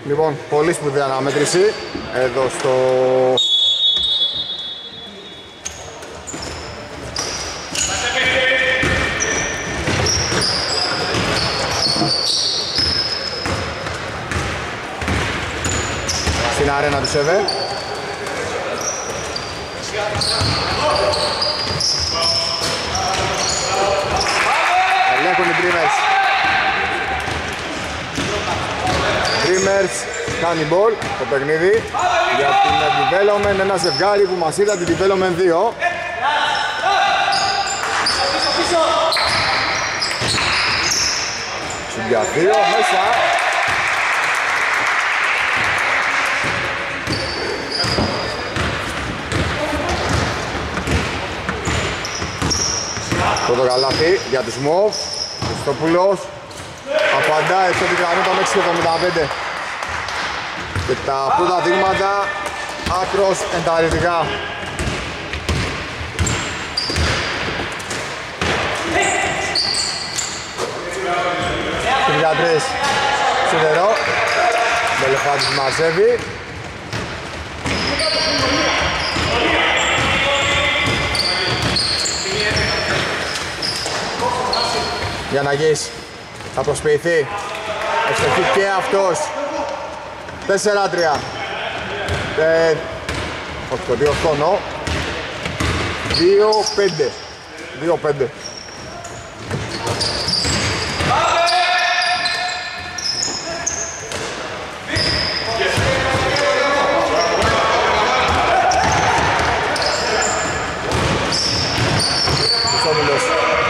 Λοιπόν, πολύ σπουδαία αναμέτρηση εδώ στο... στην αρένα του ΣΕΒΕ. Ελέγχουν οι Dreamers. Dreamers κάνει μπολ το παιχνίδι για την Development, ένα ζευγάρι που μας είδα την Development 2. Συντια 2 μέσα. Πρώτο καλάθι για τους ΜΟΒ. Χριστόπουλος απαντάει εξω την γραμμή των 6.75 και τα πρώτα δείγματα άκρος ενταρρυντικά. Στην 13 σιδερό, Μπελεφάτης μαζεύει. Γιανναγής θα προσποιηθεί, ευστοχεί και αυτός. 4-3. Όχι το 2 χρόνο. 2-5. 2-5. Χρυσόπουλος.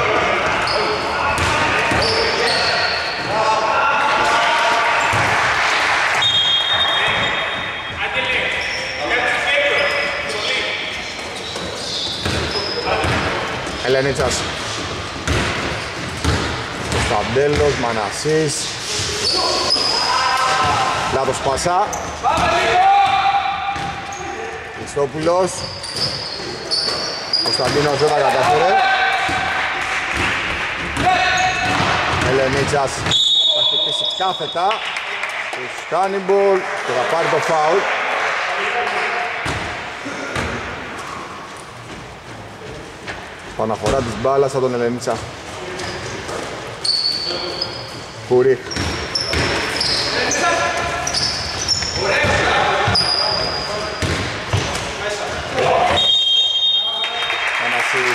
Ελενίτσας. Κωνσταντέλος, Μανασής. Λάθος πάσα. Χριστόπουλος. Κωνσταντίνος δεν τα κατάφερε. Ελενίτσας θα χτυπήσει κάθετα. Τους κάνει μπολ και θα πάρει το φάουλ. Παναφορά της μπάλας από τον Ελενίτσα. Κουρί. Πανασής.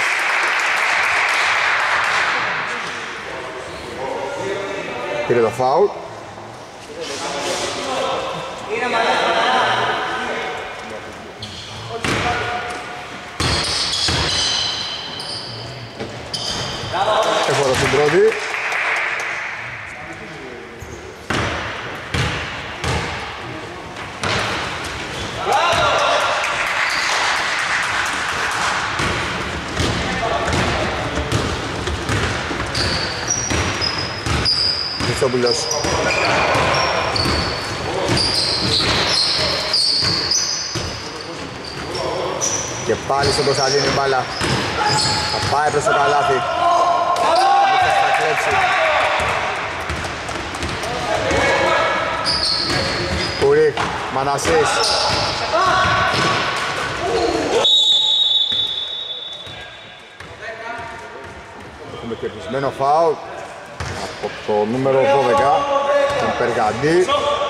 Πήρε το φάουλ. Έχω στην πρώτη. Χριστόπουλος. Και πάλι στον Κωνσταντίνη μπάλα. Θα πάει προς το καλάθι. Κουρίκ, Μανασής. Έχουμε κερδισμένο φάουλ από το νούμερο 12, τον Περγαντή.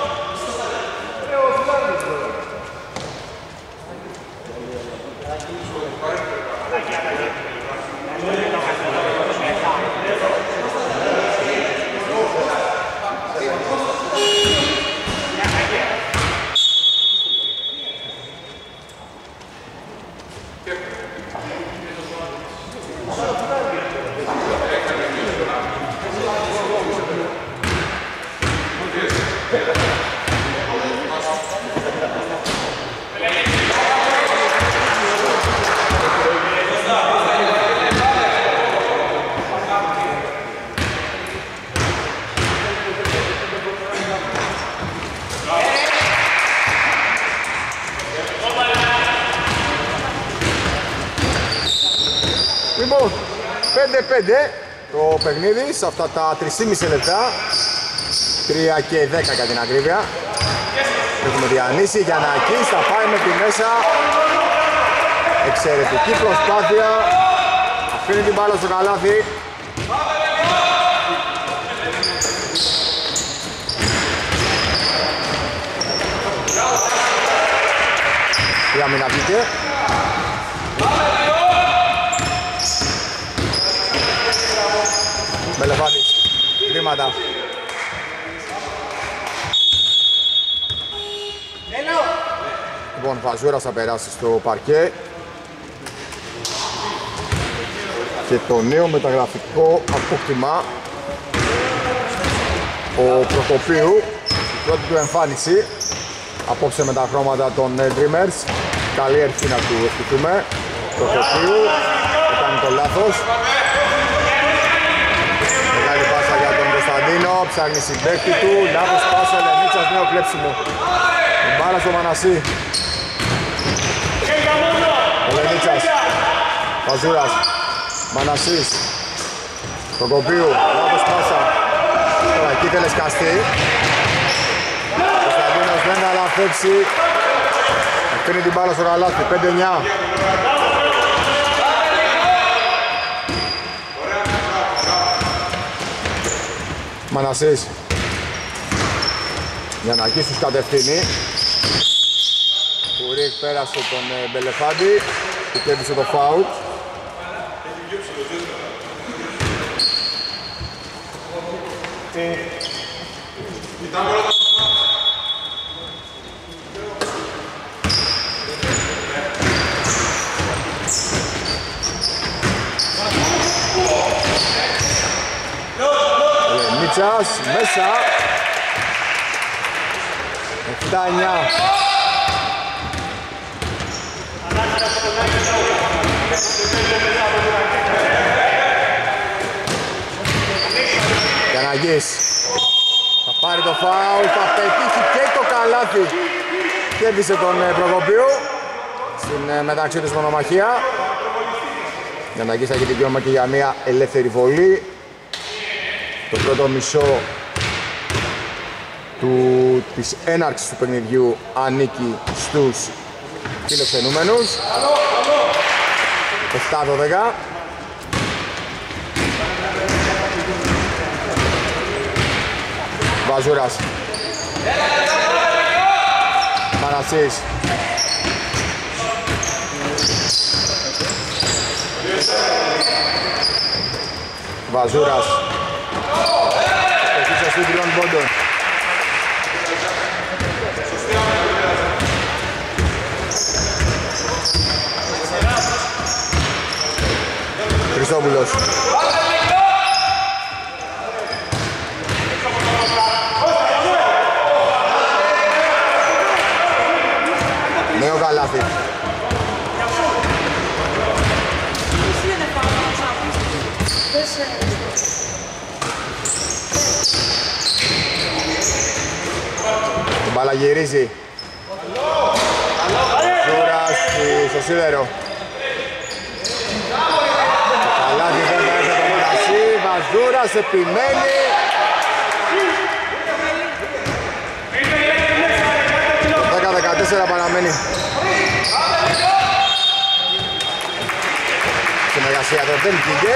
Λοιπόν, 5-5 το παιχνίδι σε αυτά τα 3,5 λεπτά. 3 και 10 για την ακρίβεια. Έχουμε διανύσει, Γιαννάκης θα πάει με τη μέσα. Εξαιρετική προσπάθεια. Αφήνει την μπάλα στο καλάθι. Η άμυνα βγήκε. Μπελεφάντης, βήματα. Λοιπόν, Βαζούρας θα περάσει στο παρκέ. Και το νέο μεταγραφικό απόκτημα, ο Προκοπίου, η πρώτη του εμφάνιση απόψε με τα χρώματα των Dreamers. Καλή αρχή να του ευχηθούμε. Προκοπίου, έκανε το λάθος. Μεγάλη πάσα για τον Κωνσταντίνο, ψάχνει συμπαίκτη του, λάθος πάσα, Λενίτσας, νέο κλέψιμο. Η μπάλα στο Μανασί. Ο Λενίτσας, Βαζούρας, Μανασής, Προκοπίου, λάθος πάσα. Τώρα εκεί θέλει σκαστεί. Ο Κωνσταντίνος δεν θα λαφέψει. Αφήνει την μπάλα στο καλάθι, 5-9. Μανασής. Γιαννακής τους κατευθύνει. Κουρίκ πέρασε τον Μπελεφάντη και κέρδισε το φάουλ. Λενίτσας μέσα. 7-9. Γιανναγής θα πάρει το φάουλ, θα πετύχει και το καλάθι. Κέρδισε τον Προκοπίου στην μεταξύ της μονομαχία. Γιανναγής θα έχει δικαίωμα και για μια ελεύθερη βολή. Το πρώτο μισό της έναρξης του παιχνιδιού ανήκει στους φιλοξενούμενους. 7-12. Βαζούρας. Μανασής. Βαζούρας. Εποχή στους 3 πόντων. Χριστόπουλος. Νέο καλάθι. Η μπάλα γυρίζει. Ζούρας στο σίδερο. Το καλάθι δεν θα έρθει το Μανασί. Βαζούρας επιμένει. Το 10-14 παραμένει. Συνεργασία εδώ δεν πήγε.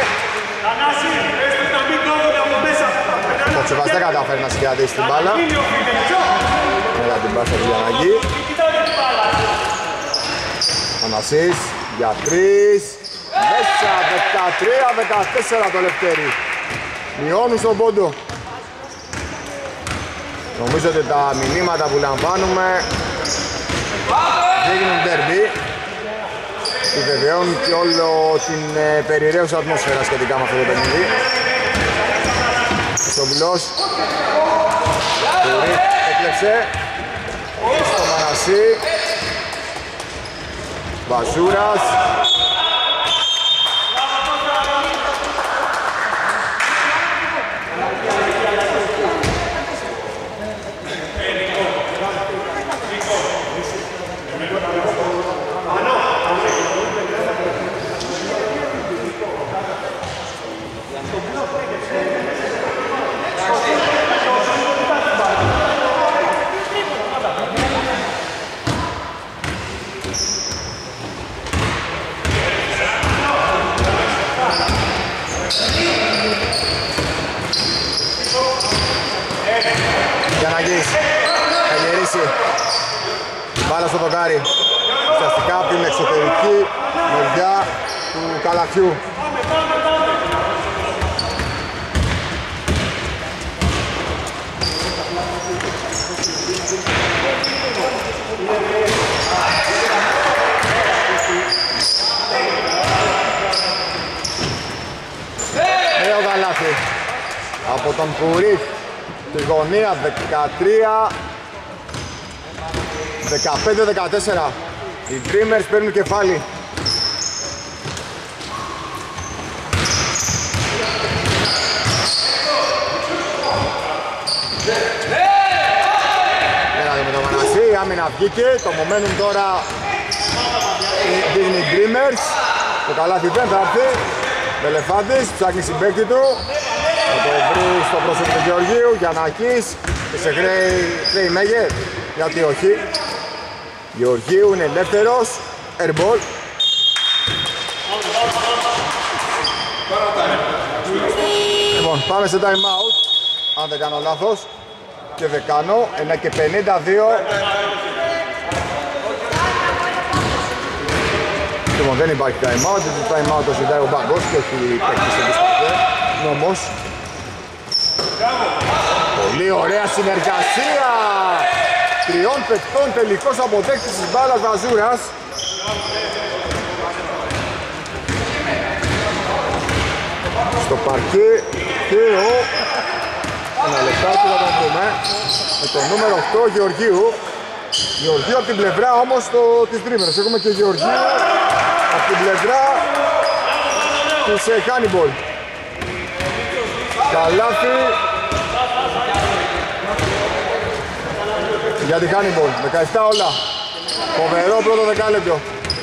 Ο Τσεβάς δεν κατάφερε να συγκρατήσει την μπάλα. Μετά την πάσα του Γιαννάκη. Μανασής για 3. Μέσα 13-14 το Λευτέρι. Μειώνουν στον πόντο. Νομίζω ότι τα μηνύματα που λαμβάνουμε δείχνουν ντέρμπι. Επιβεβαιώνουν και όλο την περιραίουσα ατμόσφαιρα σχετικά με αυτό το παιχνίδι. Χριστόπουλος. Κουρίκ έκλεψε. Στο Μανασί. Βαζούρας. Γιαννάκης θα γυρίσει. Μπάλα στο δοκάρι. Ουσιαστικά από την εξωτερική μεριά του καλαθιού. Νέο καλάθι από τον Κουρίχ στη γωνία 13-15-14. Οι Dreamers παίρνουν κεφάλι. Πέρατε με το Μανασί, η άμυνα βγήκε. Το momentum τώρα δείχνει οι Dreamers. Το καλάθι δεν θα έρθει. Μπελεφάντης ψάχνει συμπαίκτη του. Θα το βρει στο πρόσωπο του Γεωργίου. Γιαννάκης και σε χρέη Μέγερ. Γιατί όχι. Γεωργίου είναι ελεύθερος. Airball. Λοιπόν, πάμε σε time out. Αν δεν κάνω λάθος. Και δεν κάνω. 1 και 52. Λοιπόν, δεν υπάρχει time out. Το time out το ζητάει ο Μπαγκός και όχι παίκτης της Πακέ. Νόμος. Πολύ ωραία συνεργασία. Τριών παικτών τελικός αποδέκτης της μπάλας Βαζούρας. Στο παρκέ και ένα λεπτάκι θα τον δούμε με το νούμερο 8 Γεωργίου. Γεωργίου από την πλευρά όμως της Dreamers. Έχουμε και Γεωργίου από την πλευρά της Hannibal. Καλάθι για τη Hannibal, 17 όλα. Φοβερό πρώτο δεκάλεπτο.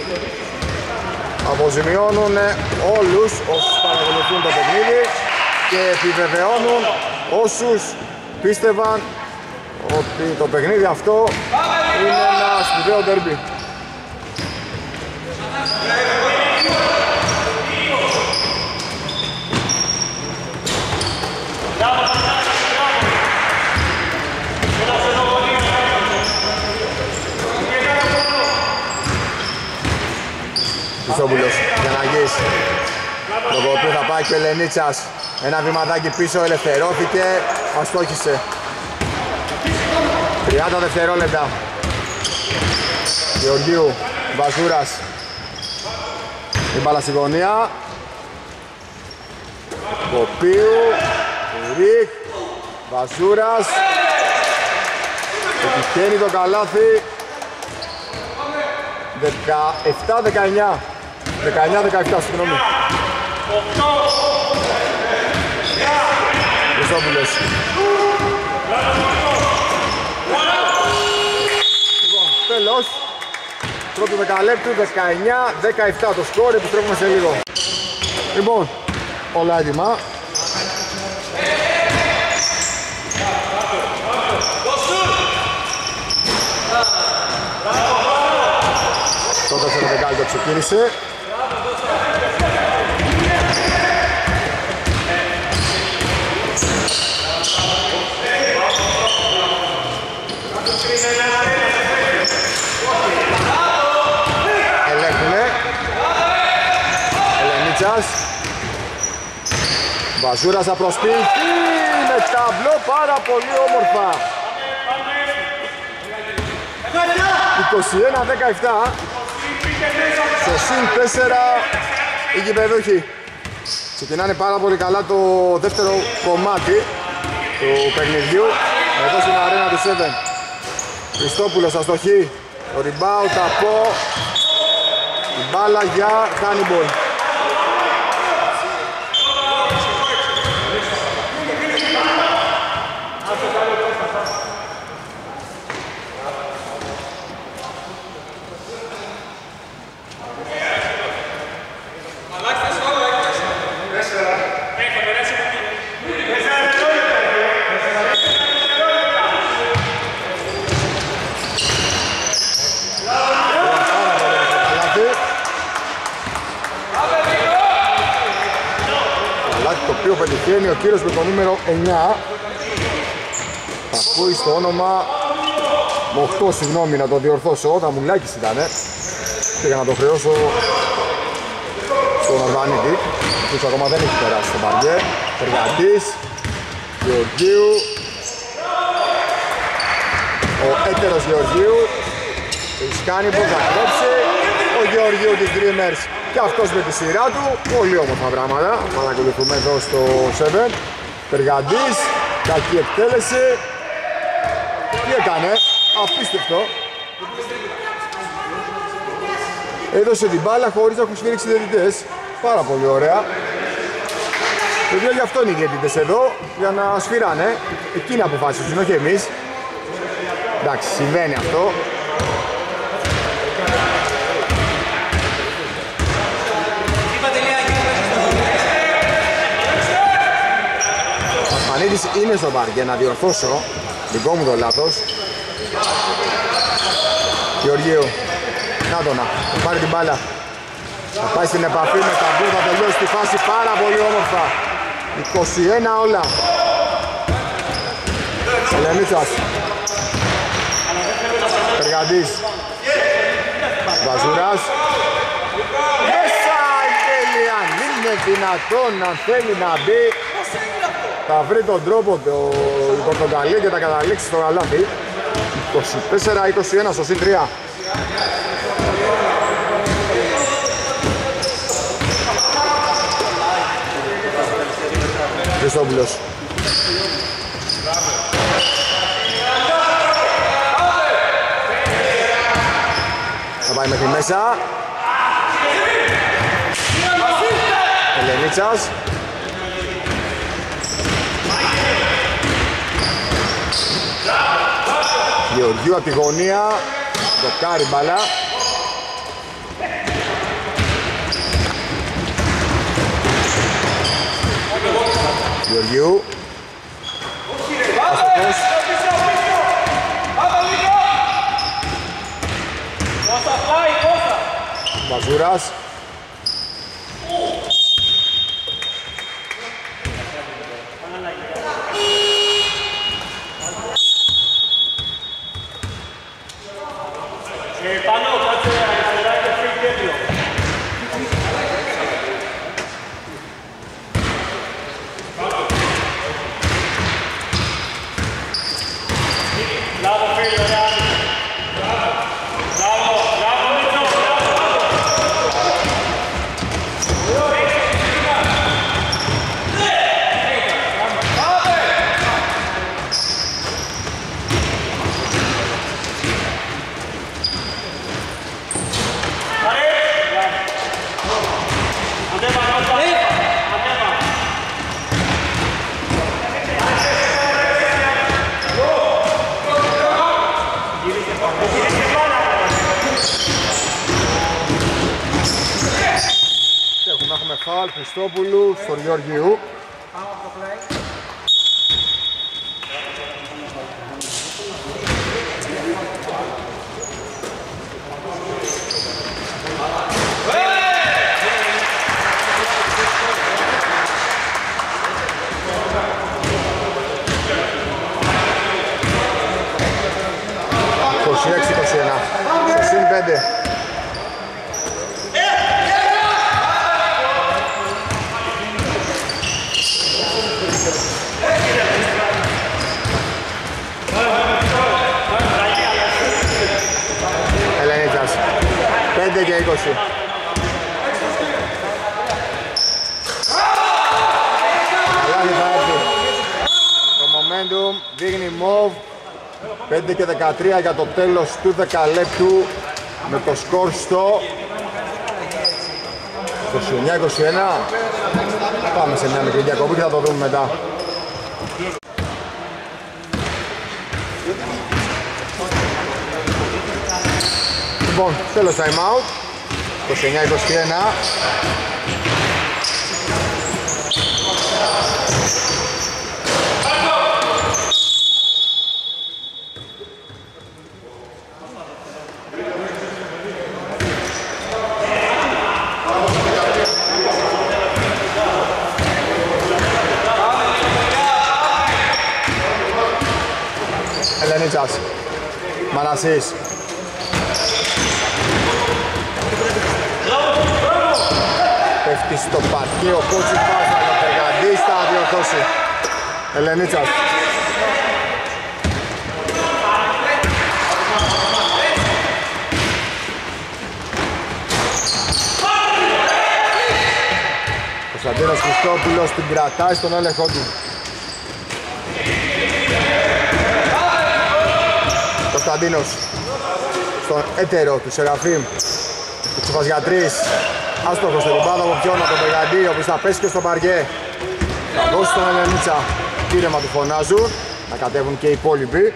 Αποζημιώνουν όλους όσους παρακολουθούν το παιχνίδι και επιβεβαιώνουν όσους πίστευαν ότι το παιχνίδι αυτό είναι ένα σπουδαίο ντέρμπι. Χρυστόπουλος, Γιανναγής, το οποίο θα πάει και ο Λενίτσας. Ένα βηματάκι πίσω, ελευθερώθηκε, αστόχησε. 30 δευτερόλεπτα. Γεωργίου, Βαζούρας. Η μπάλα στη γωνία. Κοπίου, Ριχ, Βαζούρας. Επιτυχαίνει το καλάθι. 17-19. 19-17, συγγνώμη. Χρυστόπουλος. Λοιπόν, τέλος. Πρώτο δεκαλέπτου, 19-17 το σκορ, επιστρέφουμε σε λίγο. Λοιπόν, όλα έτοιμα. Το 4 δεκάλεπτο ξεκίνησε. Ελέγχουνε. Ελενίτσας. Βαζούρας θα προσποιηθεί με ταμπλό πάρα πολύ όμορφα. 21-17. Στο συν 4 οι γηπεδούχοι. Ξεκινάνε πάρα πολύ καλά το δεύτερο κομμάτι του παιχνιδιού εδώ στην αρένα του 7. Χριστόπουλος αστοχή. Το rebound από η μπάλα για Hannibal. Το οποίο πετυχαίνει ο κύριος με το νούμερο 9. Ακούει το όνομα Μοχτώ, συγγνώμη να το διορθώσω, τα Μουλάκης ήτανε. Πήγα να το χρεώσω στον Αρβανίτη, που ακόμα δεν έχει περάσει στο παρκέ. Εργατής, Γεωργίου, ο έτερος Γεωργίου, έχει κάνει πως θα κλέψει, ο Γεωργίου της Dreamers και αυτός με τη σειρά του. Πολύ όμορφα πράγματα, παρακολουθούμε εδώ στο 7. Εργατής, κακή εκτέλεση. Τι έκανε, απίστευτο. Έδωσε την μπάλα χωρίς να έχουν σφυρίξει οι διαιτητές. Πάρα πολύ ωραία. Παιδιά, γι' αυτό είναι οι διαιτητές εδώ, για να σφυράνε. Εκείνοι αποφάσισαν, όχι εμείς. Εντάξει, συμβαίνει αυτό. Ο Ασπανίδης είναι στο παρκέ, να διορθώσω. Δικό μου το λάθος. Γεωργίου. Νάτονα, θα πάρει την μπάλα. Θα πάει στην επαφή με τα μπλου, θα τελειώσει τη φάση πάρα πολύ όμορφα. 21 όλα. Ελενίτσας. Εργαντής. Βαζούρας. Μέσα η τέλεια. Είναι δυνατόν, αν θέλει να μπει. Θα βρει τον τρόπο η Πορτογαλία και θα καταλήξει στο γαλάτι. 24-21 στο συν 3. Χριστόπουλος. Θα πάει μέχρι μέσα. Ελενίτσας. Γεωργίου από τη γωνία. Δοκάρει μπάλα. Γεωργίου. Αστοχός. Βαζούρας. Φάουλ Χριστόπουλου στον Γεωργίου. Στο συν 5. Ελενίτσας 5 και 20. Καλάθι θα έρθει. Το momentum δείχνει move. 5 και 13 για το τέλος του 10 λεπτού με το σκορ στο 29-21. Πάμε σε μια μικρή διακοπή και θα το δούμε μετά. Λοιπόν, τέλος time out. 29-21. Ελενίτσας. Μανασής. Πέφτει στο παρκέ ο Κότσις Πας, αλλά ο Περγαντής θα διορθώσει. Ελενίτσας. Κωνσταντίνος Χριστόπουλος την κρατάει στον έλεγχο του. Κωνσταντίνος στον έτερο του Σεραφείμ. Του Τσιφας για 3. Άστοχος στο λιμπάδο από ποιον, από τον Περγαντή, ο οποίος θα πέσει και στο παρκέ. Θα δώσει τον Ελενίτσα. Πείρεμα του φωνάζουν. Να κατέβουν και οι υπόλοιποι.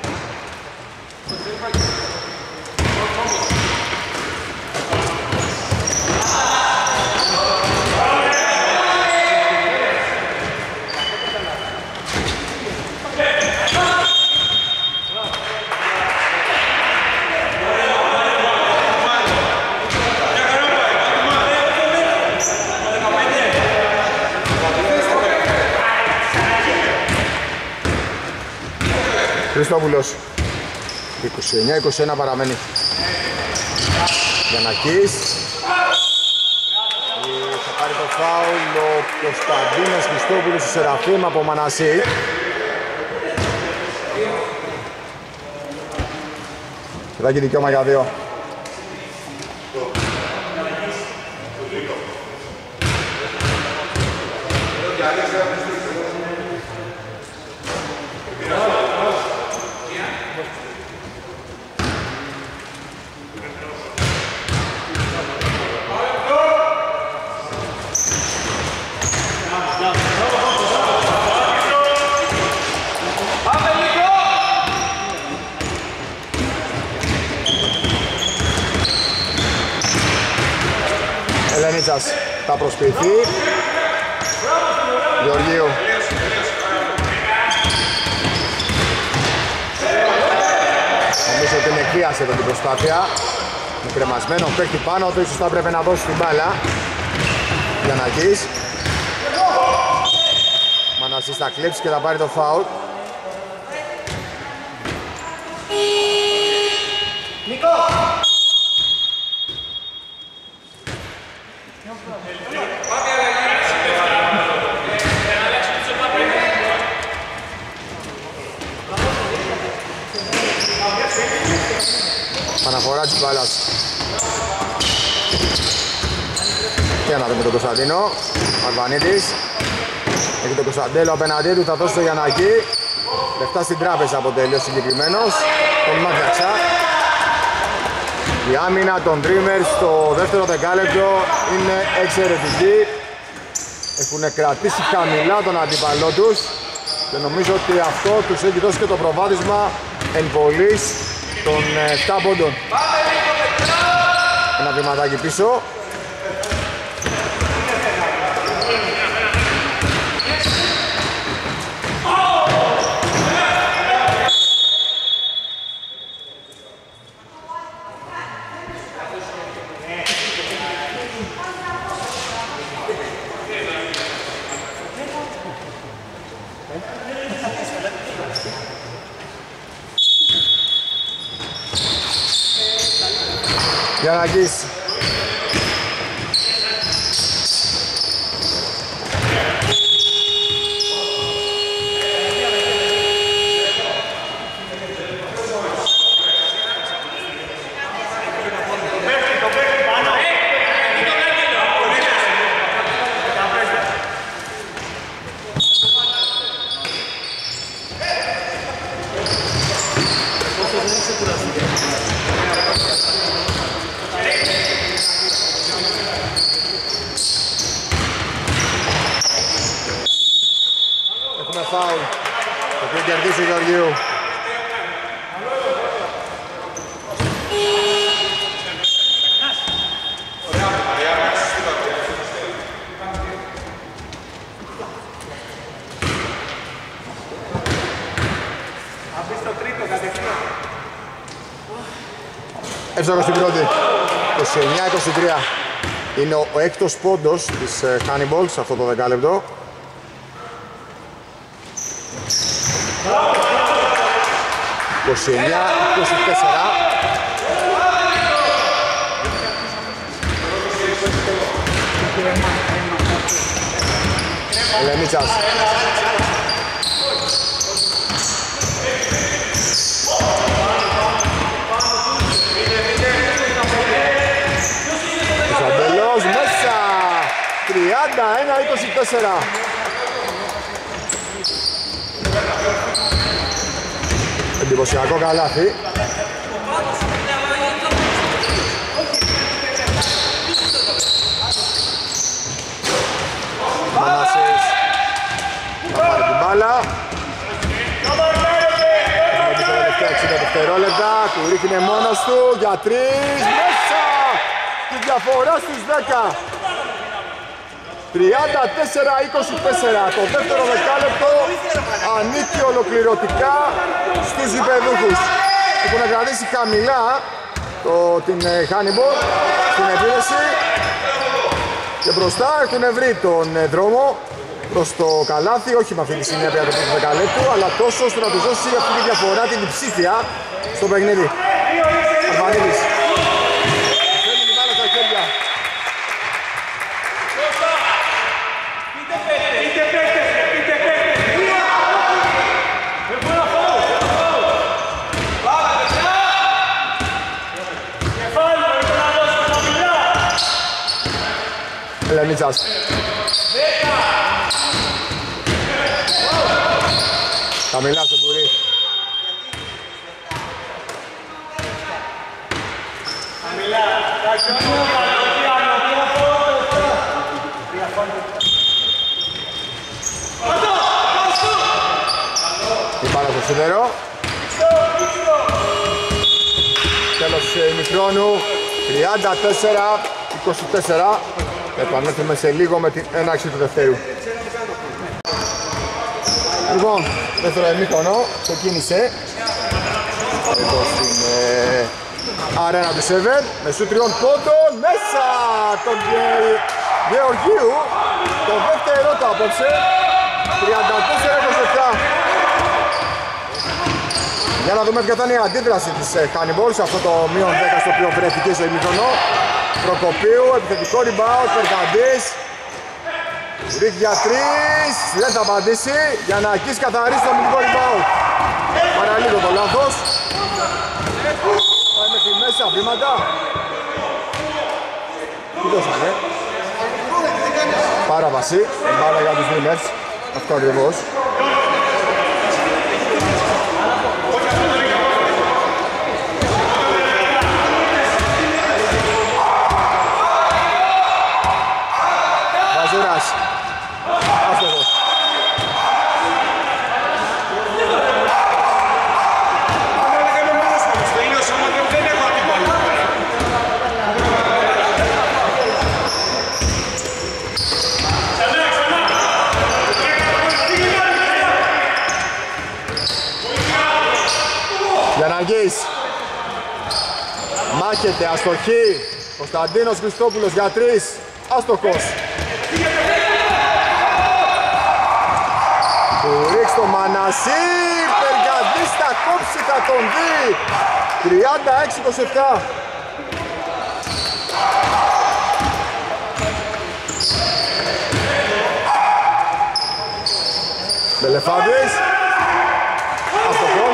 Χριστόπουλος. 29-21 παραμένει. Γιαννακής. Θα πάρει το φάουλ ο Κωνσταντίνος Χριστόπουλος του Σεραφείμ από Μανασί. Και θα έχει δικαίωμα για 2. Ελενίτσας θα προσποιηθεί. Γεωργίου. Νομίζω ότι είναι εκβίαση εδώ την προσπάθεια. Με κρεμασμένο παίχτη πάνω του, ίσως θα έπρεπε να δώσει την μπάλα. Γιαννακής. Μανασής θα κλέψει και θα πάρει το φάουλ. Αναφορά της μπάλας. Και να δούμε τον Κωνσταντίνο. Αρβανίτης. Έχει τον Κωνσταντέλο απέναντί του, θα δώσει το Γιαννακή. Λεφτά στην τράπεζα αποτελεί ο συγκεκριμένος. Τον μάτιαξα. Η άμυνα των Dreamers στο δεύτερο δεκάλεπτο είναι εξαιρετική. Έχουν κρατήσει χαμηλά τον αντίπαλό τους και νομίζω ότι αυτό τους έχει δώσει και το προβάδισμα εν πολλής των 7 πόντων. Ένα βηματάκι πίσω. Γιαννακής. Έχουμε φάουλ, το οποίο κερδίσει ο Γεωργίου. Εύστοχος στην πρώτη. 29-23. Είναι ο έκτος πόντος της Hannibal σε αυτό το δεκάλεπτο. Λεμίτσας. Κωνσταντελός μέσα. 31-24. Εντυπωσιακό καλάθι. Μανάσης θα πάρει την μπάλα. Έχουμε την τελευταία 60 δευτερόλεπτα. Του ρίχνει μόνος του για 3 μέσα. Τη διαφορά στους 10. 34-24. Το δεύτερο δεκάλεπτο ανήκει ολοκληρωτικά στους γηπεδούχους. Έχουν κρατήσει χαμηλά την Hannibal στην επίδεση και μπροστά έχουν βρει τον δρόμο προς το καλάθι, όχι με αυτή τη συνέπεια του πρώτου δεκαλέπτου, αλλά τόσο ώστε να τους δώσει αυτή τη διαφορά, την υψήφια στο παιχνίδι. Αρβανίδης. Φέρνει την μπάλα στα χέρια. Λεμίτσας. Χαμηλά στον Κουρί. Η μπάλα στο σίδερο. Τέλος ημιχρόνου. 34-24. Επανέλθουμε σε λίγο με την έναρξη του δευτέρου. Λοιπόν, δεύτερο ημίχρονο ξεκίνησε εδώ στην αρένα του Σεβεν με σου 3 πόντων μέσα τον Γεωργίου, το δεύτερο του απόψε. 34-27. Για να δούμε ποια ήταν η αντίδραση της Hannibal σε αυτό το μείον 10 στο οποίο βρέθηκε στο ημίχρονο. Προκοπίου, επιθετικό rebound, Περκαντής. Ρίχνει για 3, δεν θα απαντήσει για να αγγίσει καθαρίσει το αμυντικό rebound. Παραλίγο το λάθος. Πάει μέχρι μέσα, βήματα. Τι δώσανε. Παράβαση, μπάλα για τους Dreamers. Αυτό ακριβώς. Βαζουράς. Άστοχος. Γιανναγκής. Μάχεται, αστοχή. Κωνσταντίνος Χριστόπουλος για 3. Άστοχος. Του ρίξει το Μανασί. Περγκαντής θα κόψει, θα τον δει. 36-27. Μπελεφάντης. Αστοχός.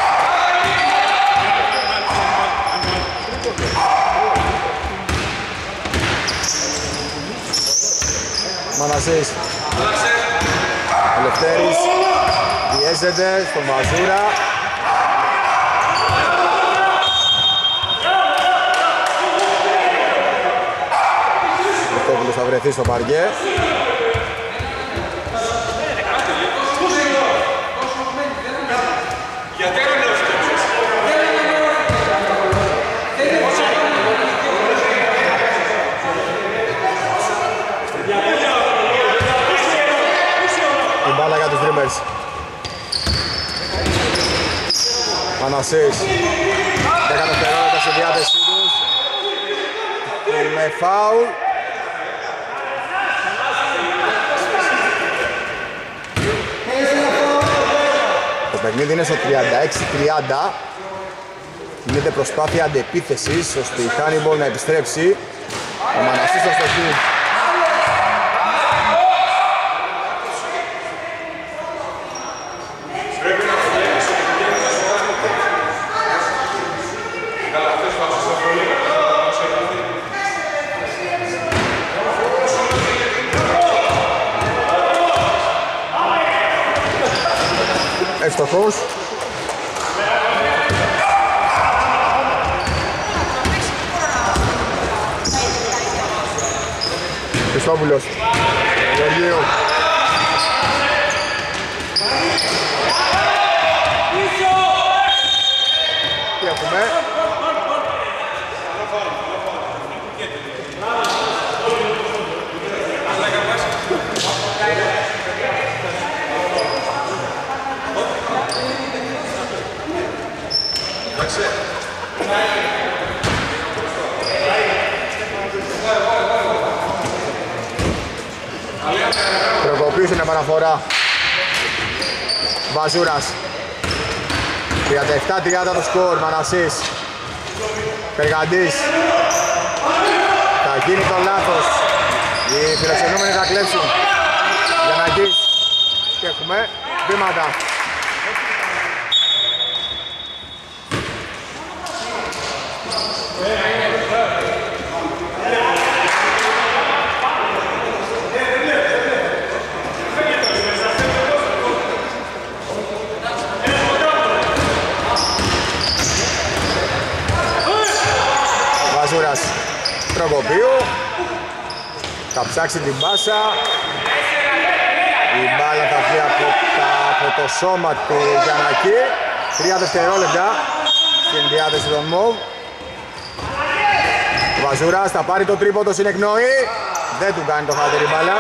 Μανασής. Ελευθέρης. Πιέζεται στον Μαζούρα. Χριστόπουλος θα βρεθεί στο παρκέ. Μανασής. 10 δευτερόλεπτα στη διάθεσή τους. Με φάουλ. Το παιχνίδι είναι στο 36-30. Γίνεται προσπάθεια αντεπίθεσης ώστε η Hannibal να επιστρέψει. Ο Μανασής στο στοχή. Ευστοχός. Χριστόπουλος. Γεωργίου. Τι έχουμε? Προκοπής είναι επαναφορά. Βαζούρας. 37-30 το σκορ. Μανασής. Περγαντής. Θα γίνει το λάθος. Οι φιλοξενούμενοι θα κλέψουν. Γιαννακής. Και έχουμε βήματα. Βαζούρας Τροκοπίου. Θα ψάξει την μπάσα. Η μπάλα θα βγει από το σώμα του Γιαννακή. 3 δευτερόλεπτα στην διάθεση των Μοβ. Ο Βαζούρας θα πάρει το τρίποντο, συνεκνοεί. Δεν του κάνει το χάτερη μπάλα.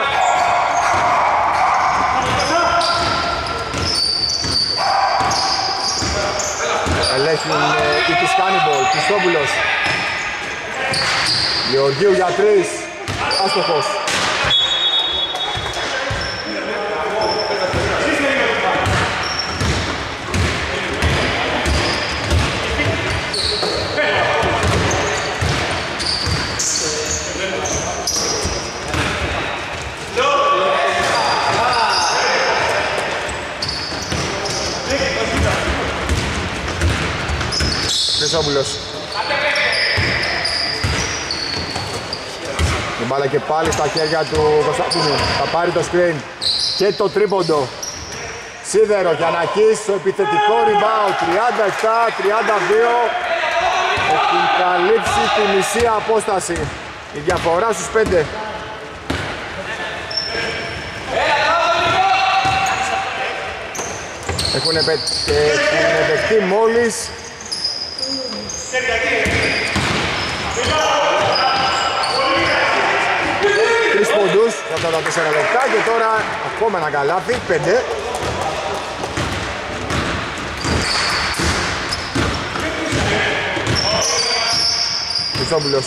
Ελέγχουν η της Hannibal, Χριστόπουλος. Γεωργίου για 3, άστοχος. Χρυσόπουλος. Η μπάλα και πάλι στα χέρια του Κωνσταντίνου. Θα πάρει το screen και το τρίποντο. Σίδερο Γιαννακής στο επιθετικό rebound. 37-32. Έχει καλύψει τη μισή απόσταση. Η διαφορά στους 5. Έχουν δεχτεί μόλις 3 πόντους για αυτά τα 4 λεπτά και τώρα ακόμα ένα καλάθι, 5. Χριστόπουλος.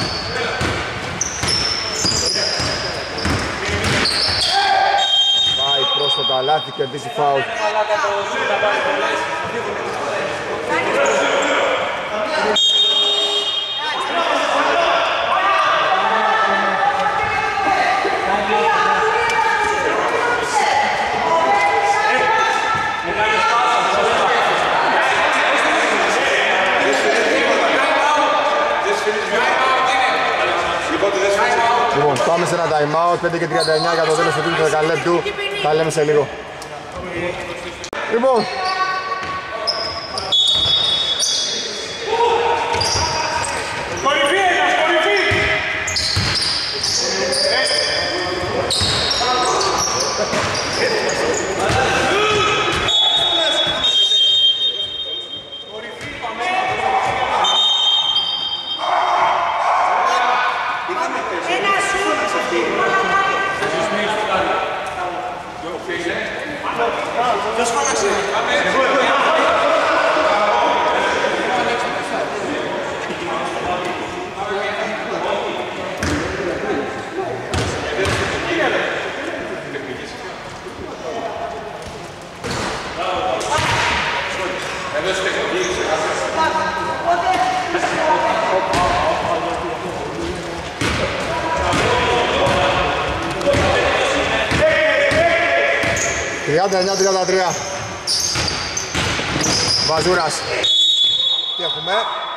Πάει προς το καλάθι, κερδίσει φάουλ. Λοιπόν, πάμε σε ένα time out, 5 και 39 για το τέλος του τρίτου δεκαλέπτου. Τα λέμε σε λίγο. Λοιπόν, «39-33». Βαζούρας. Τι έχουμε?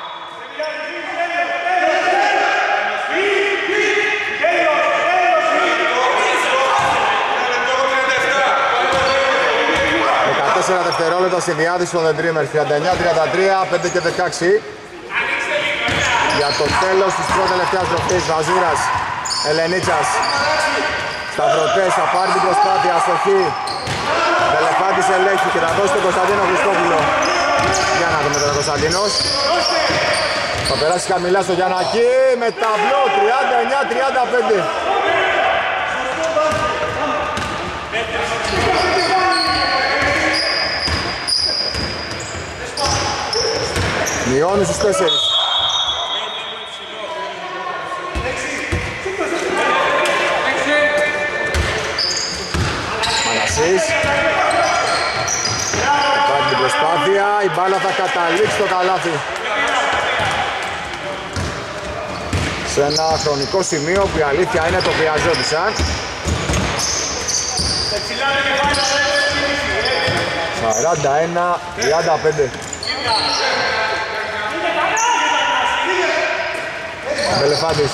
Δευτερόλεπτα στη διάθεση των The Dreamers. 39-33, 5 και 16. Για το τέλος της πρώτης τελευταίας τροφής. Βαζούρας, Ελενίτσας. Σταυρωτές, θα πάρει την προσπάθεια, αστοχή. Ελεφάντης ελέγχει και θα δώσει τον Κωνσταντίνο Χριστόπουλο. Για να δούμε τον Κωνσταντίνος. Θα περάσει χαμηλά στο Γιαννακή με ταμπλό 39-35. Μειώνει στους 4. Μανασής. Υπάρχει την προσπάθεια, η μπάλα θα καταλήξει το καλάθι. Σε ένα χρονικό σημείο που η αλήθεια είναι το χρειαζόντουσαν. 41-35. Μπελεφάντης.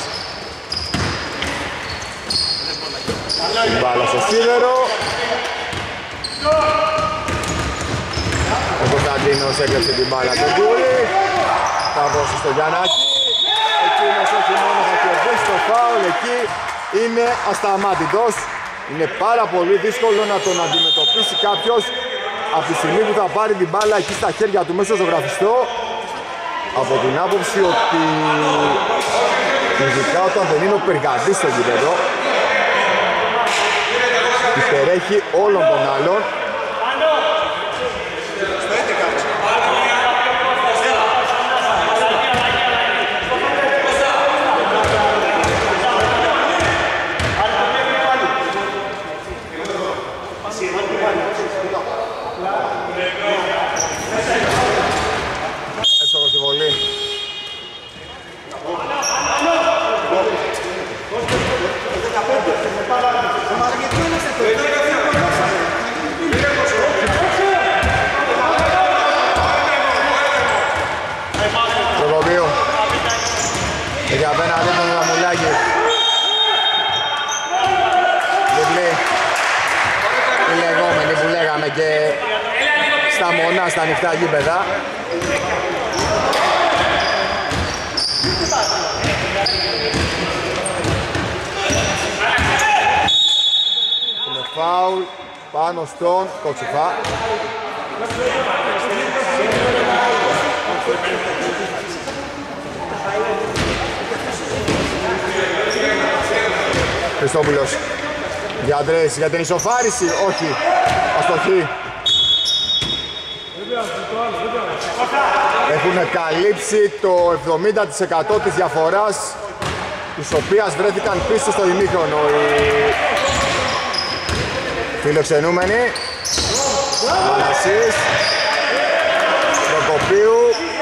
Μπάλα στο σίδερο. Ο Κωνσταντίνος έκλεψε την μπάλα του Γκούρι. Θα δώσει στο Γιαννάκη. Εκείνος όχι μόνο θα κερδίσει το φάουλ, εκεί είναι ασταμάτητος. Είναι πάρα πολύ δύσκολο να τον αντιμετωπίσει κάποιος από τη στιγμή που θα πάρει την μπάλα εκεί στα χέρια του μέσα στο ζωγραφιστό. Από την άποψη ότι ειδικά όταν δεν είναι ο Περγαντής στο γήπεδο, υπερέχει όλων των άλλων. Εύστοχο στη βολή. Προκοπίου. Έχει απέναντι τον Γαμουλάκη. Διπλή. Η λεγόμενη που λέγαμε και στα μονά, στα ανοιχτά γήπεδα. Έχουμε φάουλ πάνω στον Κοτσιφά. Χριστόπουλος. Διαντρέης για την ισοφάριση. Όχι. Αστοχή. Έχουν καλύψει το 70% της διαφοράς, της οποίας βρέθηκαν πίσω στο ημίχρονο οι φιλοξενούμενοι. Μανασής, Προκοπίου,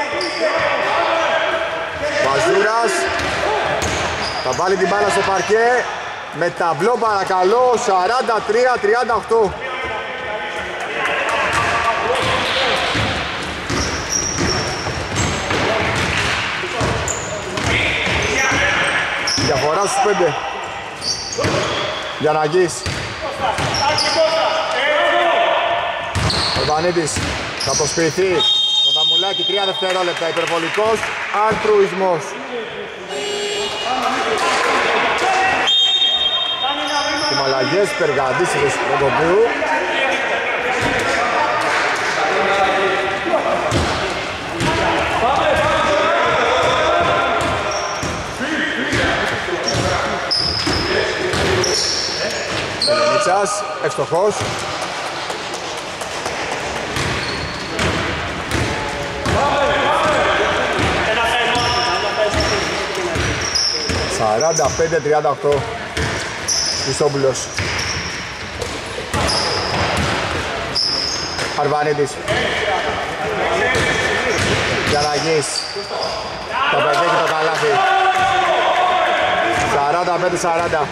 Βαζούρας. Θα βάλει την μπάλα στο παρκέ με ταμπλό παρακαλώ, 43-38. Διαφορά στους 5. Γιανναγής. Ορβανίτης θα προσποιηθεί. Το Δαμουλάκι 3 δευτερόλεπτα. Υπερβολικός αλτρουισμός. Κουμαλαγές, Περγαντής και Προκοπίου. Ελενίτσας, ευστοχός. Σαράντα 5-38. Χριστόπουλος. Αρβανίτης. Γιανναγής. Το πετύχει το καλάθι. 45-40.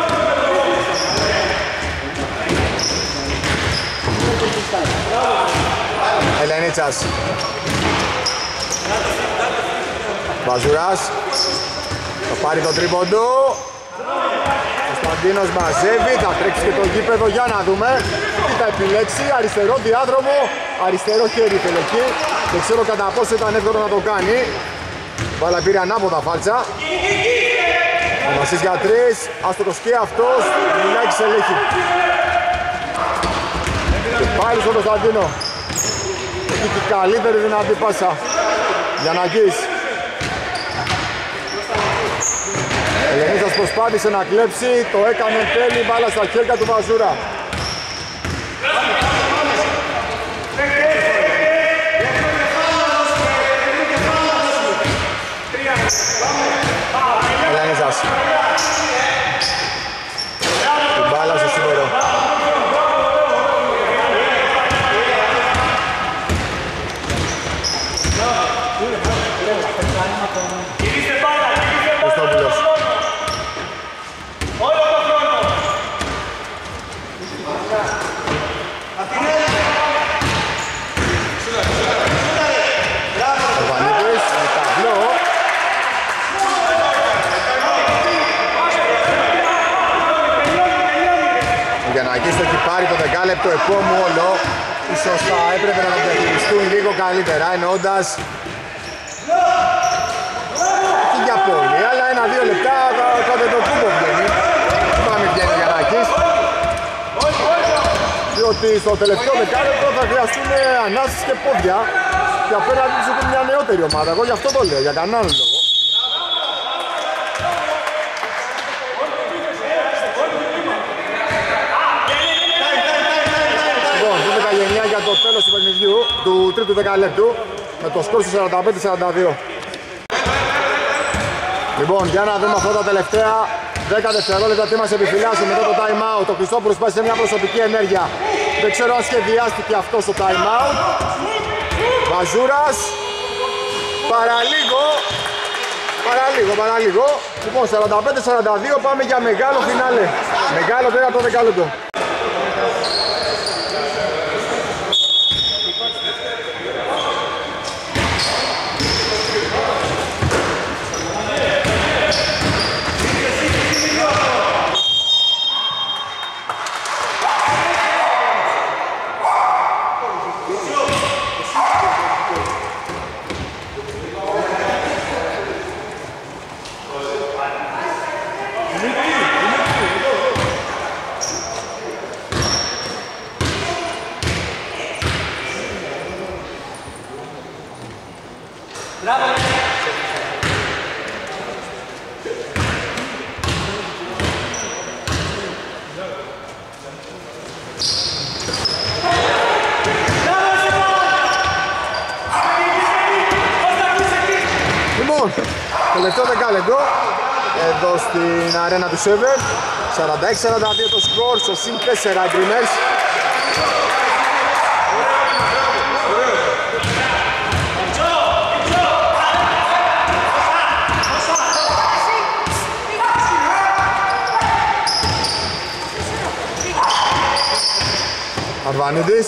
Ελενίτσας. Βαζουράς. Θα πάρει το τρίποντο. Κωνσταντίνος μαζεύει, θα τρέξει και το γήπεδο για να δούμε τι θα επιλέξει. Αριστερό διάδρομο, αριστερό χέρι θέλει εκεί. Δεν ξέρω κατά πόσο ήταν εύκολο να το κάνει. Βάλα πήρε ανάποδα φάλτσα. Ανασύς για τρεις, άστοχος και αυτός, Μιλάκης ελέγχει. Και πάλι στον Κωνσταντίνο. Έχει την καλύτερη δυνατή πάσα. Γιαννακής. Ελενίτσας προσπάθησε να κλέψει, το έκανε τέλει, μπάλα στα χέρια του Βαζούρα. Ελενίτσας. Την μπάλα στο σύμβολο. Χριστόπουλος. Αρβανίτης, με ταυλό. Ο Γιαννακής το έχει πάρει το δεκάλεπτο επόμενο όλο. Ίσως θα έπρεπε να το διαχειριστούν λίγο καλύτερα, εννοώντας όχι για πολύ, αλλά 1-2 λεπτά τότε το κούμπο βγαίνει. Πάμε βγαίνει ο Γιαννακής. Διότι στο τελευταίο δεκάλεπτο θα χρειαστούν ανάσεις και πόδια και απέναντι τους έχουν μια νεότερη ομάδα. Εγώ γι' αυτό το λέω, για κανέναν λόγο. Λοιπόν, 12-9 για το τέλος του παιχνιδιού, του τρίτου δεκαλέπτου, με το σκορ στο 45-42. Λοιπόν, για να δούμε αυτά τα τελευταία 10 δευτερόλεπτα τι μας επιφυλάσσει μετά το time out. Ο Χριστόπουλος πάει σε μια προσωπική ενέργεια. Δεν ξέρω αν σχεδιάστηκε αυτό στο time out. Βαζούρας. Παραλίγο. Λοιπόν, 45-42 πάμε για μεγάλο φινάλε. Μεγάλο τέταρτο δεκάλεπτο. Τελευταίο δεκάλεπτο εδώ στην αρένα του Σέβερ. 46-42 το σκορ, στο συν 4 οι Dreamers. Αρβανίτης.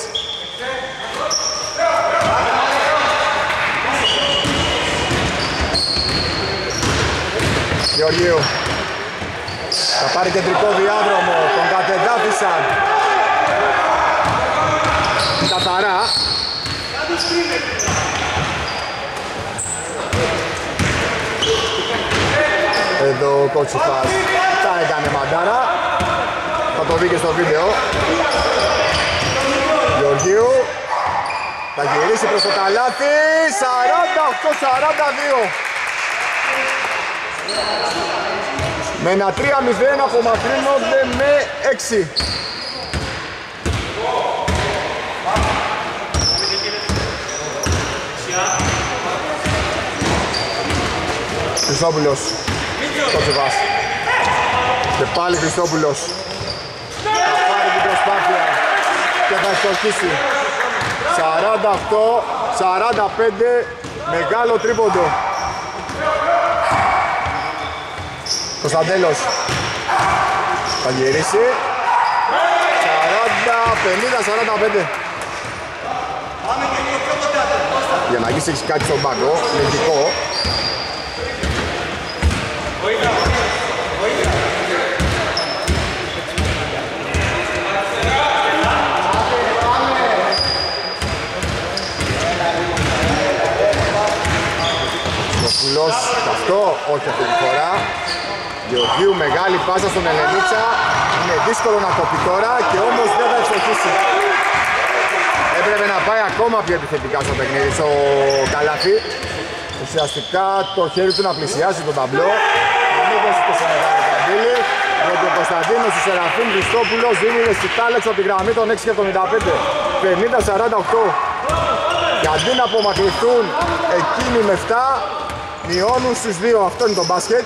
Γεωργίου. Θα πάρει κεντρικό διάδρομο, τον κατεδάφισαν. Καταρά. Εδώ ο Κότσιφας τα έκανε μαντάρα. Θα το δει και στο βίντεο. Γεωργίου. Θα γυρίσει προς το καλάθι. 48-42. Με ένα 3-0 απομακρύνονται με 6. Χριστόπουλος. Κότσεβας. Και πάλι Χριστόπουλος. Θα πάρει την προσπάθεια και θα ευστοχίσει. 48-45, μεγάλο τρίποντο. Κωνσταντέλος θα γυρίσει. 50-45. Για να αγγίσεις έχεις κάτι στον πάγκο, λογικό. Σοφουλός, αυτό, όχι αυτή τη φορά. Γεωργίου, μεγάλη πάσα στον Ελενίτσα. Είναι δύσκολο να κοπεί τώρα και όμως δεν θα ευστοχίσει. Έπρεπε να πάει ακόμα πιο επιθετικά στο παιχνίδι, στο καλάθι. Ουσιαστικά το χέρι του να πλησιάσει τον ταμπλό. Να μην δώσει το σε μεγάλο καντήλι. Γιατί ο Κωνσταντίνος του Σεραφείμ Χριστόπουλος δίνει ρεστιτάλεξ από τη γραμμή των 6,75. 50-48. Και αντί να απομακρυνθούν εκείνοι με 7, μειώνουν στους 2. Αυτό είναι το μπάσκετ.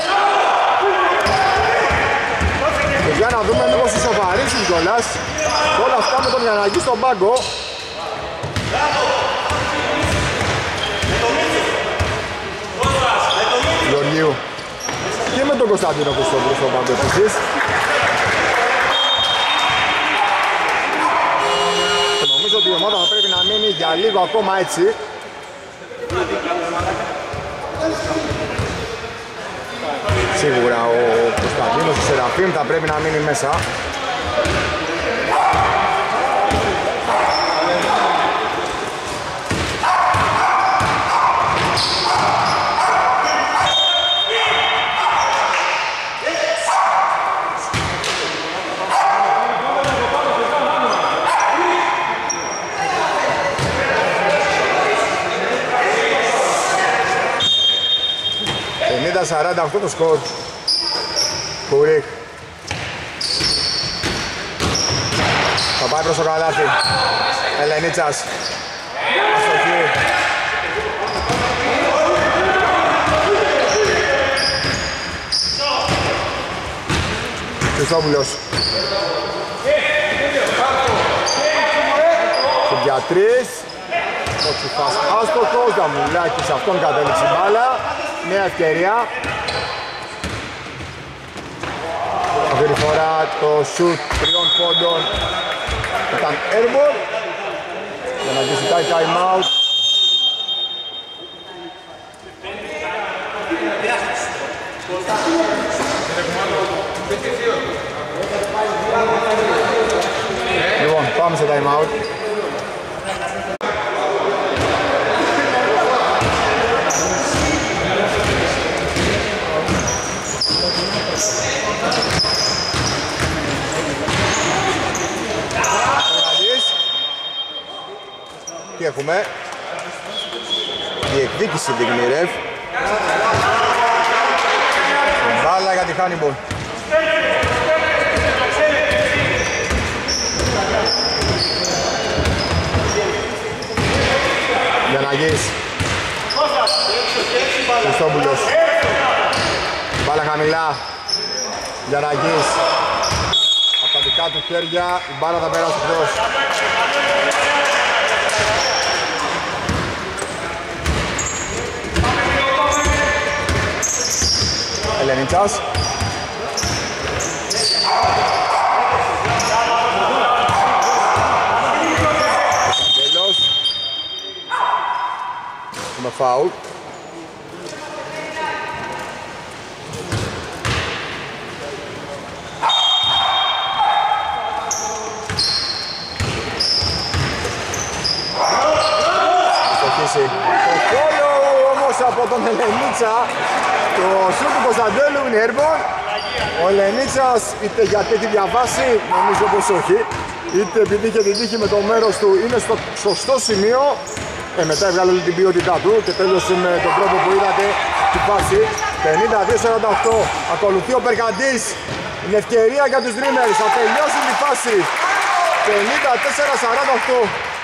Και για να δούμε μήπως ισοφαρίσουν κιόλας. Όλα αυτά με τον Γιαννάκη στον πάγκο. Γεωργίου. Και με τον Κωνσταντίνο Χριστόπουλο στον πάγκο επίσης. Και νομίζω ότι η ομάδα θα πρέπει να μείνει για λίγο ακόμα έτσι. Σίγουρα ο Κωνσταντίνος του Σεραφείμ θα πρέπει να μείνει μέσα. Αυτό το σκορ. Κουρίκ. Θα πάει προς το καλάθι. Ελενίτσας. Αστοχή. Χριστόπουλος. Για 3. Ο Τσιφάς άστοχος. Δαμουλάκης αυτόν κατέληξε μπάλα. Νέα ευκαιρία. Αυτή τη φορά το σουτ 3 πόντων ήταν airball. Για να ζητάει time out. Λοιπόν, πάμε σε time out. Τι έχουμε? Διεκδίκηση δείχνει ρεφ. Μπάλα για τη Hannibal. Γιανναγής. Χριστόπουλος. Μπάλα χαμηλά. Γιανναγής. Από τα δικά του χέρια η μπάλα θα περάσει εκτός. Ελενίτσας. Τέλος. Με φάουλ. Το follow όμως από τον Ελενίτσα. Το σουτ του Κωνσταντέλου είναι airball. Ο Ελενίτσας είτε γιατί έχει διαβάσει, νομίζω πως όχι, είτε επειδή είχε την τύχη με το μέρος του, είναι στο σωστό σημείο. Μετά έβγαλε όλη την ποιότητά του και τέλειωσε με τον τρόπο που είδατε τη φάση. 52-48. Ακολουθεί ο Περκαντής. Είναι ευκαιρία για τους Dreamers. Θα τελειώσει τη φάση. 54-48.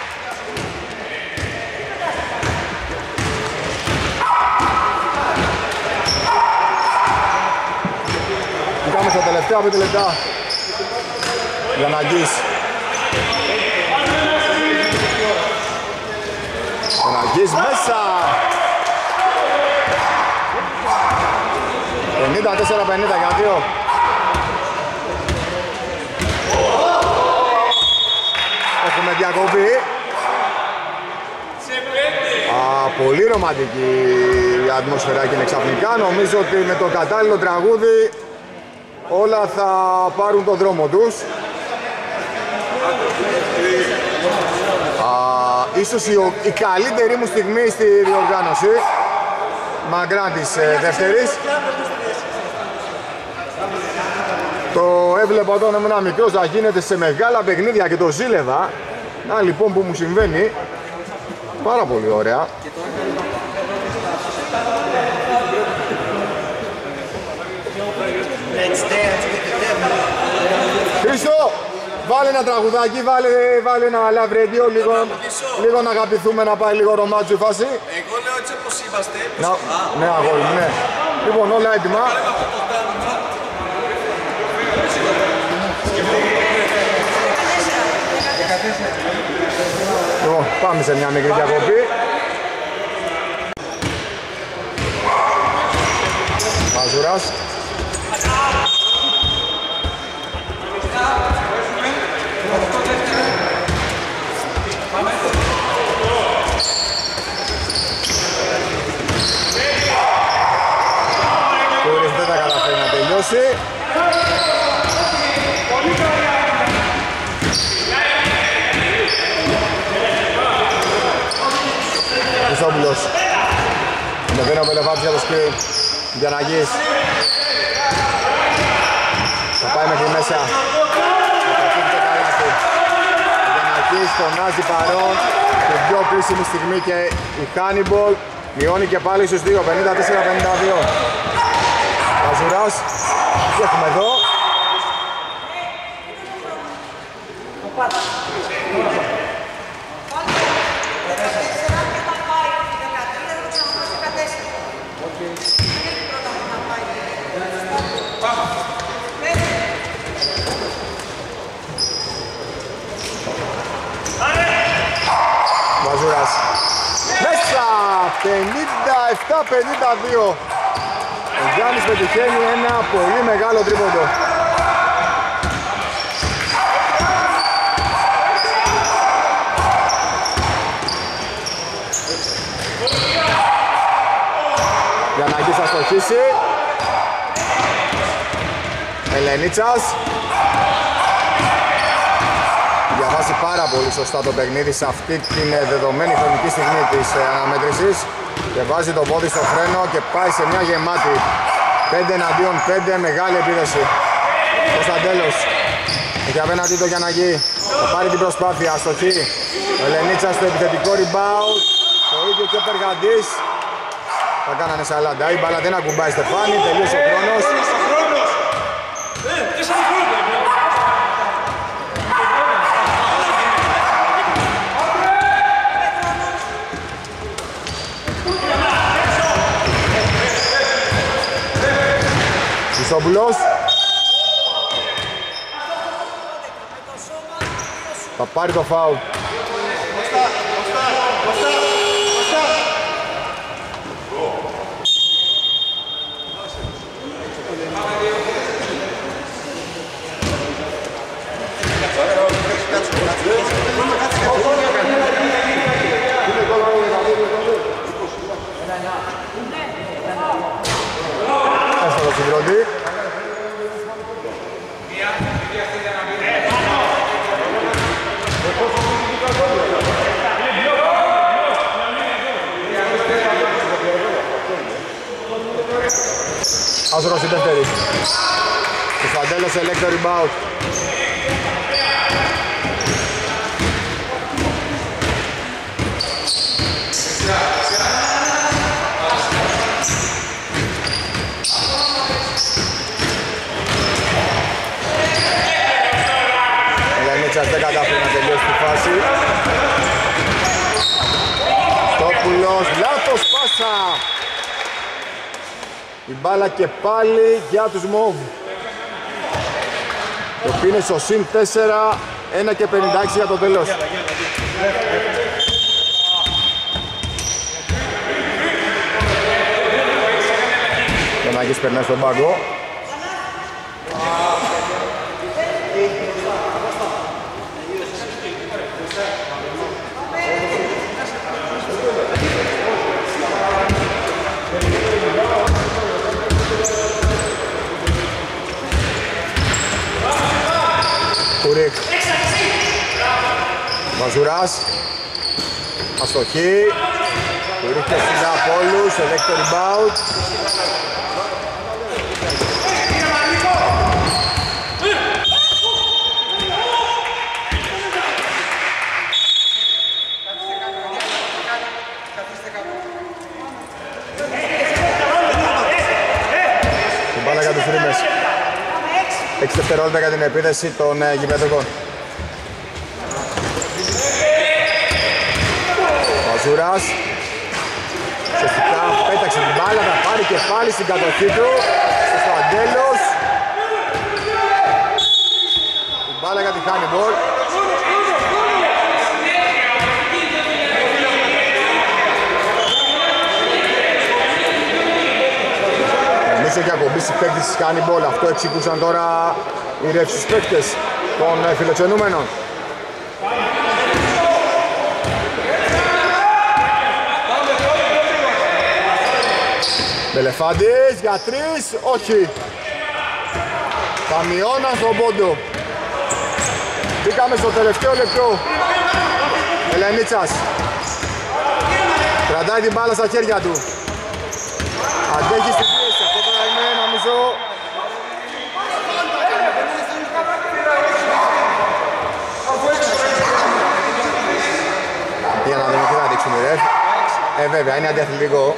Πάμε στα τελευταία 5 λεπτά. Γιανναγής. Γιαννακής μέσα. 54-50 για δύο. Έχουμε διακοπή. Πολύ ρομαντική η ατμόσφαιρα και είναι ξαφνικά. Νομίζω ότι με το κατάλληλο τραγούδι όλα θα πάρουν τον δρόμο τους. Ίσως η καλύτερη μου στιγμή στη διοργάνωση. Μαγκράν της δεύτερης. Το έβλεπα όταν ήμουν μικρός να γίνεται σε μεγάλα παιχνίδια και το ζήλευα. Να λοιπόν που μου συμβαίνει. Πάρα πολύ ωραία. Χρήστο, βάλε ένα τραγουδάκι, βάλε ένα live radio, λίγο να αγαπηθούμε, να πάει λίγο ρομάτσο η φάση. Εγώ λέω έτσι όπως είμαστε. Ναι, αγόρι μου, ναι. Λοιπόν, όλα έτοιμα. Λοιπόν, πάμε σε μια μικρή διακοπή. Μαζουράς. Κούρις δεν τα καταφέρει να τελειώσει. Χρυσόπουλος. Ανεβαίνει ο Πελεφάτης για το σκριν. Γιαννακής. Θα πάει μέχρι μέσα. Θα πετύχει το καλάθι. Ο Γιαννακής φωνάζει παρόν. Την πιο κρίσιμη στιγμή και η Hannibal μειώνει και πάλι στους 2. 54-52. Μαζουράς. Τι έχουμε εδώ. Μαζουράς. Μέσα! 57-52. Ο Γιάννης πετυχαίνει ένα πολύ μεγάλο τρίποντο. Γιαννάκης θα στοχίσει. Ελενίτσας. Διαβάζει πάρα πολύ σωστά το παιχνίδι σε αυτή την δεδομένη χρονική στιγμή της αναμέτρησης και βάζει το πόδι στο φρένο και πάει σε μια γεμάτη 5 εναντίον 5, μεγάλη επίδεση. Κωνσταντέλος έχει απέναντι το Γιαννακή, θα πάρει την προσπάθεια, αστοχή. Ο Ελενίτσας στο επιθετικό rebound, το ίδιο και ο Περγαντής. Θα κάνανε σαλάντα, η μπάλα δεν ακουμπάει Στεφάνη, τελείωσε ο χρόνος. Χρυσόπουλος. Θα πάρει το φάουλ. Έστω το συγκροτή. Άσορος η δεύτερη. Κωνσταντέλος ελέγχει το rebound. Ελενίτσας δεν κατάφερε να τελειώσει τη φάση. Στόπουλος, λάθος πάσα. Η μπάλα και πάλι για τους Μοβ. Το οποίο είναι στο συν 4, 1 και 56 για το τέλος. Γιαννάκης περνάει στον πάγκο. Κουρίκ. Μαζουράς. Αστοχή. Κουρίκ και στην από όλους. Ελέγχει το rebound. Την μπάλα για τους Ρήμες. 6 δευτερόλεπτα για την επίθεση των γηπεδικών. Μαζούρας. Σωστικά πέταξε την μπάλα, θα πάρει και πάλι στην κατοχή του. Στο αντέλος. Την μπάλα για τη Hannibal. Νομίζω και ακομπήσει παίκτης της Hannibal. Αυτό εξηγούσαν τώρα οι ρεύσεις παίκτες των φιλοξενούμενων. Μπελεφάντης για 3, όχι. Θα μειώναν στον πόντο. Μπήκαμε στο τελευταίο λεπτό. Ελενίτσας. Κρατάει την μπάλα στα χέρια του. Αντέχει στην πίεση. Αυτό τώρα είναι νομίζω... Για να δούμε τι θα δείξουμε ρε. Βέβαια είναι αντιαθλητικό.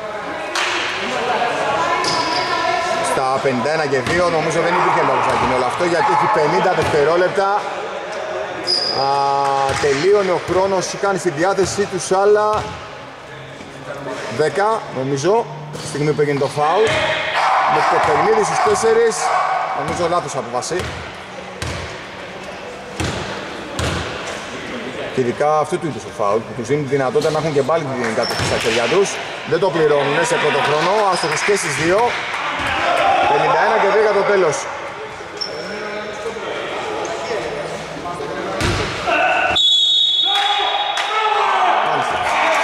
Στα 51 και 2 νομίζω δεν υπήρχε λόγος να γίνει όλο αυτό γιατί έχει 50 δευτερόλεπτα. Τελείωνε ο χρόνος, είχαν στη διάθεσή τους άλλα 10 νομίζω τη στιγμή που έγινε το φάουλ. Με το παιχνίδι στους 4 νομίζω λάθος απόφαση. Και ειδικά αυτού του είδους το φάουλ που τους δίνει τη δυνατότητα να έχουν και πάλι την κατοχή στα χέρια τους. Δεν το πληρώνουν σε πρώτο χρόνο, άστοχος και στις 2. 51 και 2 για το τέλος. Μάλιστα.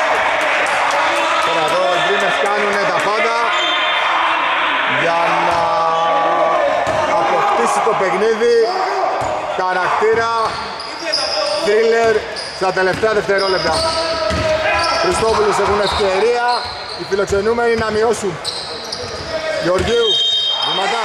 Τώρα εδώ οι Dreamers κάνουν τα πάντα για να αποκτήσει το παιχνίδι χαρακτήρα thriller στα τελευταία δευτερόλεπτα. Χριστόπουλους έχουν ευκαιρία, οι φιλοξενούμενοι να μειώσουν. Γεωργίου, βήματα.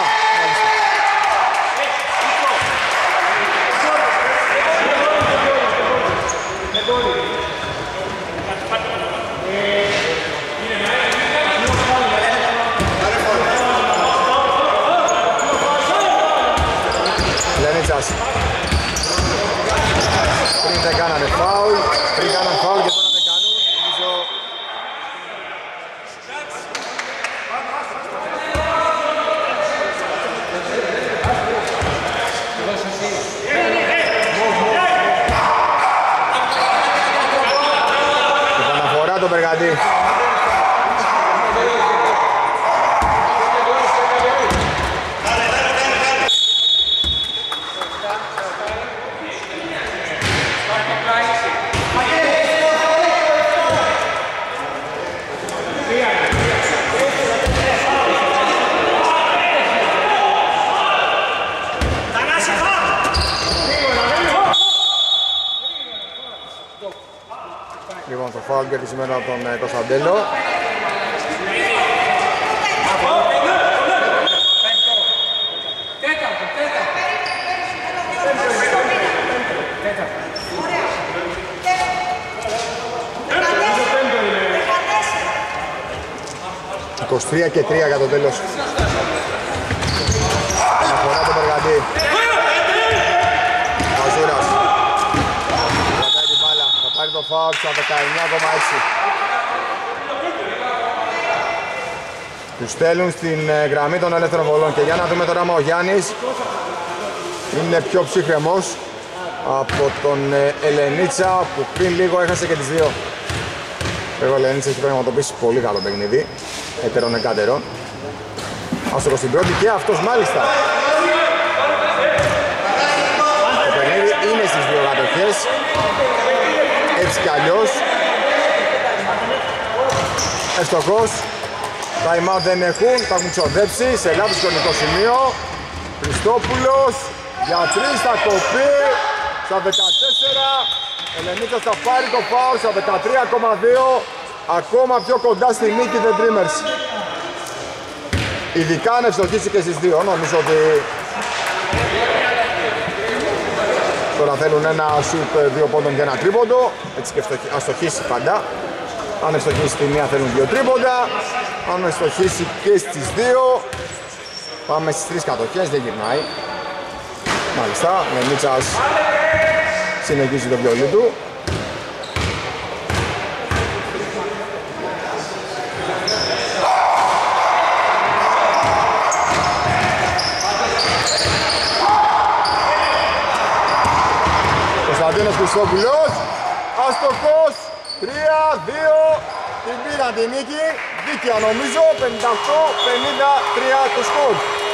Λενίτσας. Πριν δεν κάνανε φάουλ, πριν κάνανε φάουλ και τώρα δεν κάνουν. Νομίζω... Επαναφορά το Μπεργαντή. Λοιπόν, το φάουλ κερδισμένο από τον Κωνσταντέλο. «23 και 3 για το τέλος». Αναφορά τον Μπεργαντή. Μαζούρας. Κρατάει την μπάλα. Θα πάρει το φάουλ στα 19,6. Τους στέλνουν στην γραμμή των ελεύθερων βολών. Και για να δούμε τώρα ο Γιάννης είναι πιο ψύχρεμος από τον Ελενίτσα που πριν λίγο έχασε και τις δύο. Ο Ελενίτσα έχει πραγματοποιήσει πολύ καλό παιχνίδι, έτερον εκάτερον. Άστοχος στην πρώτη και αυτός μάλιστα. Το παιχνίδι είναι στις δύο κατοχές. Έτσι κι αλλιώς. Ευστοχός. Time out δεν έχουν, τα έχουν ξοδέψει σε λάθος χρονικό σημείο. Χριστόπουλος για 3 θα κοπεί στα 14. Ελενίκος θα πάρει το φάουλ στα 13,2. Ακόμα πιο κοντά στη νίκη The Dreamers. Ειδικά αν ευστοχίσει και στις δύο, νομίζω ότι τώρα θέλουν ένα σουτ 2 πόντων και ένα τρίποντο. Έτσι και αν στοχίσει πάντα. Αν ευστοχίσει τη μία θέλουν 2 τρίποντα. Αν ευστοχίσει και στις δύο. Πάμε στις 3 κατοχές, δεν γυρνάει. Μάλιστα, ο Μίτσας συνεχίζει το βιολί του. Κωνσταντίνος Χριστόπουλος, άστοχος, 3-2, την πήραν τη νίκη, δίκαια νομίζω, 58-53 το σκορ.